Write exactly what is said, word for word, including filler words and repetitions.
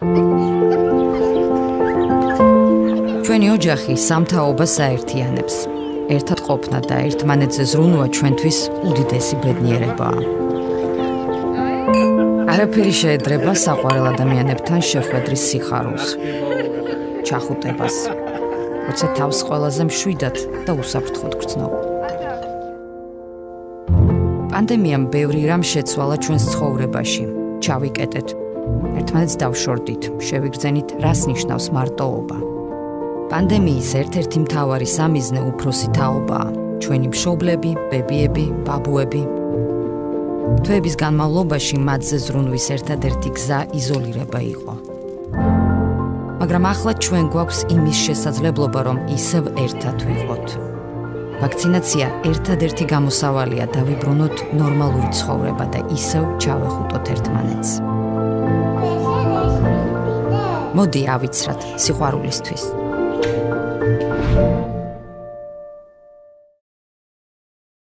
ჩვენი ოჯახი სამთაობას აერთიანებს. ერთად ყოფნა და ერთმანეთზე ზრუნვა ჩვენთვის უდიდესი ბედნიერებაა. არაფერი შეედრება საყვარელ ადამიანებთან შეხვედრის სიხარულს, ჩახუტებას, როცა თავს ყველაზე მშვიდად და უსაფრთხოდ გრძნობ. პანდემიამ ბევრი რამ შეცვალა ჩვენს ცხოვრებაში. ჩავიკეტეთ, ერთმანეთს დავშორდით, შევიგრძენით, რას ნიშნავს მარტოობა. პანდემიის ერთ-ერთი მთავარი სამიზნე უფროსი თაობაა. ჩვენი მშობლები, ბებიები, ბაბუები. თვეების განმავლობაში მათზე ზრუნვის ერთადერთი გზა იზოლირება იყო. მაგრამ ახლა ჩვენ გვაქვს იმის შესაძლებლობა, რომ ისევ ერთად ვიყოთ. ვაქცინაცია ერთადერთი გამოსავალია დავიბრუნოთ ნორმალური ცხოვრება და ისევ ჩავეხუტოთ ერთმანეთს. მოდი ავიცრათ სიყვარულისთვის.